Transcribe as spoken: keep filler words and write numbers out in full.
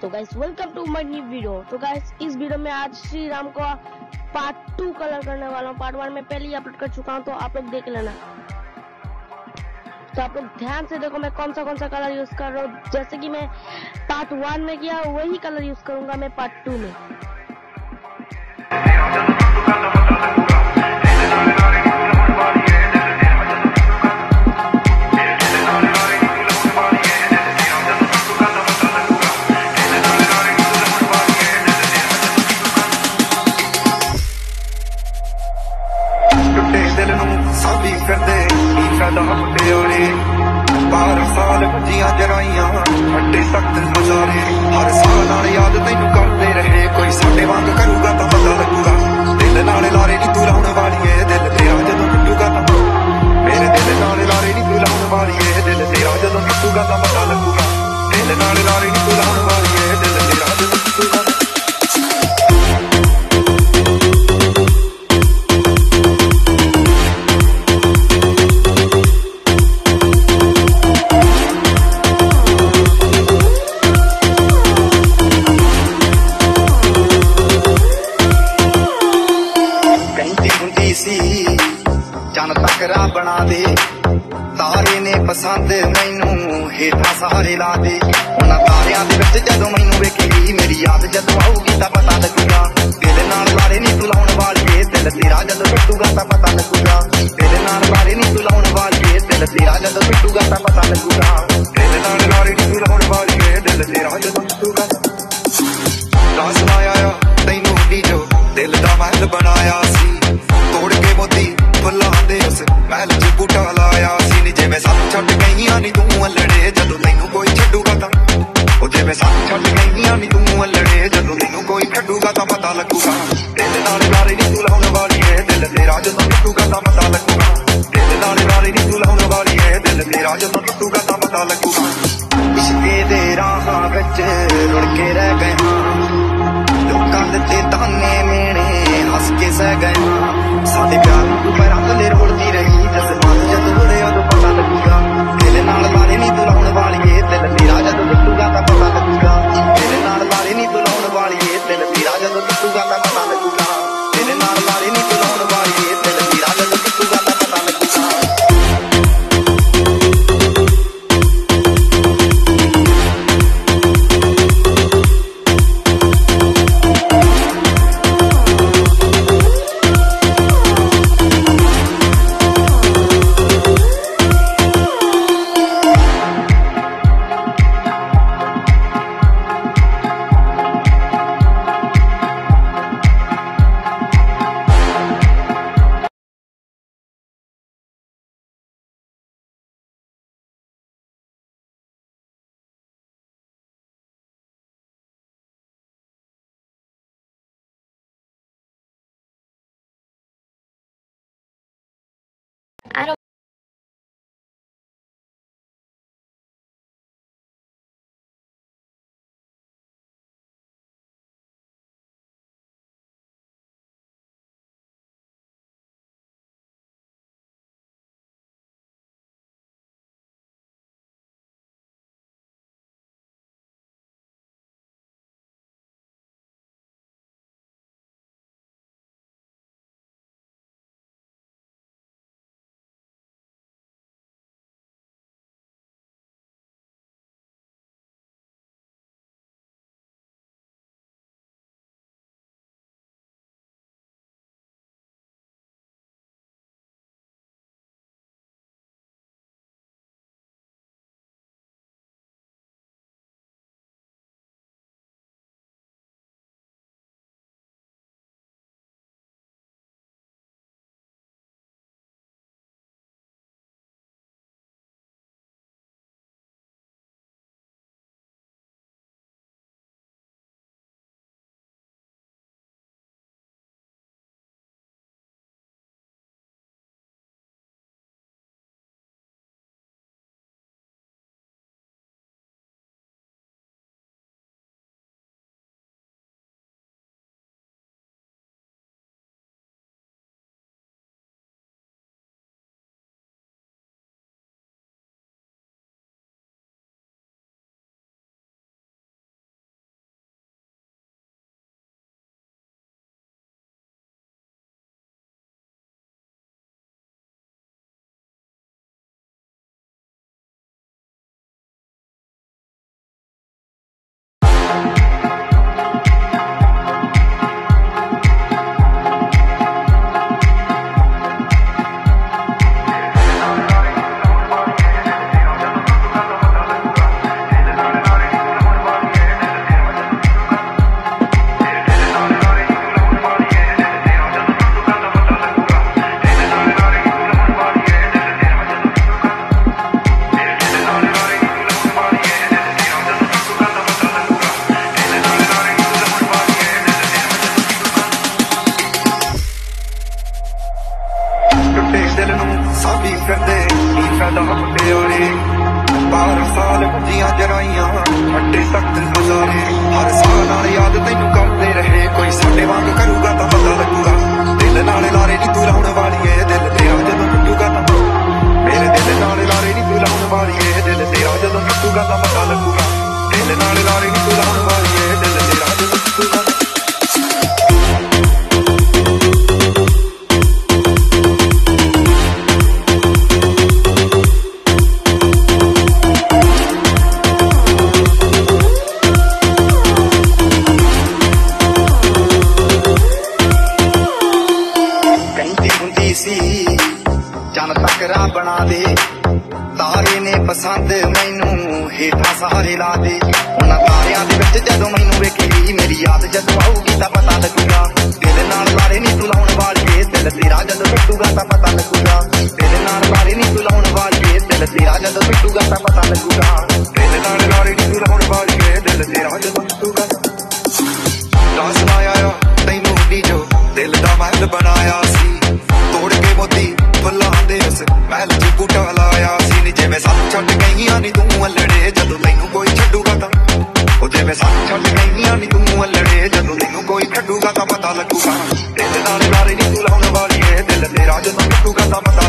तो guys welcome to my new video. तो guys इस वीडियो में आज श्री राम का पार्ट टू कलर करने वाला हूँ। पार्ट वन में पहले ही अपलोड कर चुका हूँ, तो आप लोग देख लेना। तो आप लोग ध्यान से देखो मैं कौन सा कौन सा कलर यूज कर रहा हूँ। जैसे कि मैं पार्ट वन में किया वही कलर यूज करूंगा मैं पार्ट टू में। बारह साल जिया जराइया अड्डे तख्त मजारे हर साल नाल याद तैनू करते रहे कोई साडे वांग करूगा तां पता लगूगा दिल नाल लारे नी तू लाउण वाली ऐ दिल तेरा जदों टुटूगा तां मेरे दिल नाल लारे नी तू लाउण वाली ऐ दिल तेरा जदों टुटूगा तां पता लगूगा दिल नाल लारे नी तू लाउण वाली ऐ दिल तेरा जदों टुटूगा। चन तकरा बना दे तारे ने पसंद मैनू हेठा सहारे ला दे उन्हां तारियां दे विच जदों मैनू वेखेगी मेरी याद जदों आऊगी तां पता लगूगा दिल नाल लारे नी तू लाउण वाली ऐ दिल तेरा जदों टुटूगा तां पता लगूगा दिल नाल लारे नी तू लाउण वाली ऐ दिल तेरा जदों टुटूगा तां पता लगूगा दिल नाल लारे नी तू लाउण वाली ऐ दिल तेरा जदों टुटूगा। दस आया तैनू नी जो दिल दा महल बनाया सी तोड़ के मोती फुल्लां दे उस महल च बूटा लाया सी नी जिवें सब छड्ड गईयां नी तू अल्लड़े जदों तैनू कोई छड्डूगा तां ओ जिवें सब छड्ड गईयां नी तू अल्लड़े जदों तैनू कोई छड्डूगा तां पता लगूगा दिल नाल लारे नी तू लाउण वाली ऐ दिल तेरा जदों टुटूगा तां पता लगूगा दिल नाल लारे नी तू लाउण वाली ऐ दिल तेरा जदों टुटूगा तां पता लगूगा। इश्के दे राहां विच रुड़ के रह गए हां लोकां दे ताने मेणे हस के सह गए हां साडे प्यार नूं मैं रंग दे रोलदी रही जज्बात जदों उड़े उदों पता लगूगा दिल नाल लारे नी तू लाउण वाली ऐ दिल तेरा जदों टुटूगा तां पता लगूगा दिल नाल लारे नी तू लाउण वाली ऐ दिल तेरा जदों टुटूगा तां पता लगूगा दिल नाल लारे नी तू लाउण वाली ऐ दिल तेरा जदों टुटूगा तां पता लगूगा। ਵਿੱਚ ਜਦੋਂ ਮੈਨੂੰ ਵੇਖੇਗੀ ਮੇਰੀ ਯਾਦ ਜਦੋਂ ਆਊਗੀ ਤਾਂ ਪਤਾ ਲੱਗੂਗਾ ਦਿਲ ਨਾਲ ਲਾਰੇ ਨਹੀਂ ਤੂੰ ਲਾਉਣ ਵਾਲੀਏ ਦਿਲ ਤੇਰਾ ਜਦੋਂ ਟੁੱਟੂਗਾ ਤਾਂ ਪਤਾ ਲੱਗੂਗਾ ਦਿਲ ਨਾਲ ਲਾਰੇ ਨਹੀਂ ਤੂੰ ਲਾਉਣ ਵਾਲੀਏ ਦਿਲ ਤੇਰਾ ਜਦੋਂ ਟੁੱਟੂਗਾ ਤਾਂ ਪਤਾ ਲੱਗੂਗਾ ਦਿਲ ਨਾਲ ਲਾਰੇ ਨਹੀਂ ਤੂੰ ਲਾਉਣ ਵਾਲੀਏ ਦਿਲ ਤੇਰਾ ਜਦੋਂ ਟੁੱਟੂਗਾ ਦੱਸ ਨਾ ਆਇਆ ਤੈਨੂੰ ਨੀ ਜੋ ਦਿਲ ਦਾ ਮਹਿਲ ਬਣਾਇਆ ਸੀ ਤੋੜ ਕੇ ਮੋਤੀ ਫੁੱਲਾਂ ਦੇ ਉਸ ਮਹਿਲ 'ਚ ਬੂਟਾ ਲਾਇਆ ਸੀ ਨੀ ਜਿਵੇਂ ਸਾਨੂੰ ਛੱਡ ਗਈਆਂ ਨੀ ਤੂੰ ਅਲੜੇ ਜਦੋਂ ਮੈਨੂੰ ਕੋਈ ਛੱਡੂਗਾ ਤਾਂ ਉਹ ਜਿਵੇਂ ਸਾਨੂੰ ਛੱਡ ਗਈਆਂ ਨੀ ਤੂੰ ਅਲੜੇ ਜਦੋਂ ਮੈਨੂੰ ਕੋਈ ਛੱਡੂਗਾ ਤਾਂ ਪਤਾ ਲੱਗੂਗਾ ਦਿਲ ਨਾਲ ਲਾਰੇ ਨੀ ਤੂੰ ਲਾਉਣ ਵਾਲੀਏ ਦਿਲ ਤੇਰਾ ਜਦੋਂ ਟੁੱਟੂਗਾ ਤਾਂ ਪਤਾ